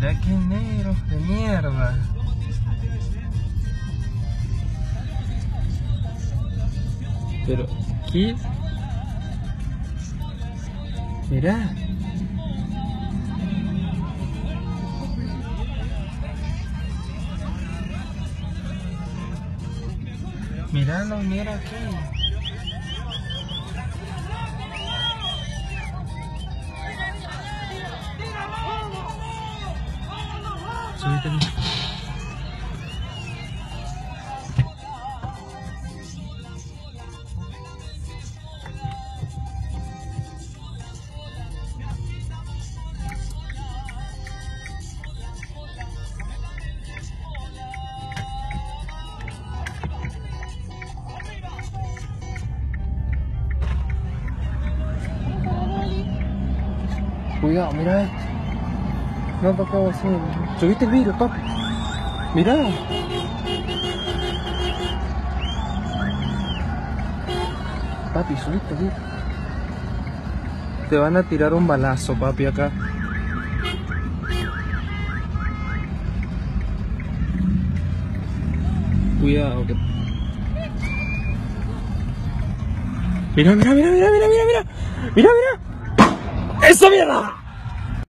Mira qué negro de mierda. Pero, ¿qué? Mirá. Míralo, mira aquí. Súbete. Cuidado, mira esto. No tocaba así. Subiste el vidrio, papi. Mirá. Papi, subiste el vidrio. Te van a tirar un balazo, papi, acá. Cuidado que... Mira, mira, mira, mira, mira, mira, mira. Mira, mira. ¡Eso, mierda!